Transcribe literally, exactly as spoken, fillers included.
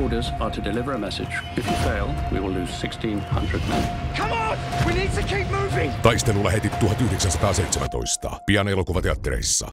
orders are to deliver a message. If you fail, we will lose sixteen hundred men. Come on! We need to keep moving! Taisteluläähetit tuhatyhdeksänsataaseitsemäntoista. Pian elokuvateattereissa.